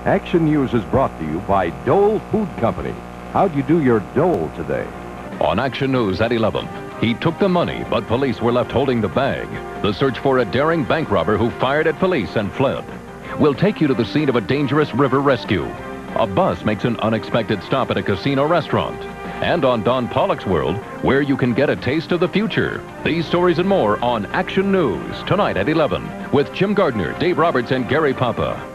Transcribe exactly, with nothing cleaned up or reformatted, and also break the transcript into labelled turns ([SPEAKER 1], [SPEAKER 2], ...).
[SPEAKER 1] Action News is brought to you by Dole Food Company. How'd you do your Dole today?
[SPEAKER 2] On Action News at eleven, he took the money, but police were left holding the bag. The search for a daring bank robber who fired at police and fled. We'll take you to the scene of a dangerous river rescue. A bus makes an unexpected stop at a casino restaurant. And on Don Pollock's World, where you can get a taste of the future. These stories and more on Action News, tonight at eleven, with Jim Gardner, Dave Roberts, and Gary Papa.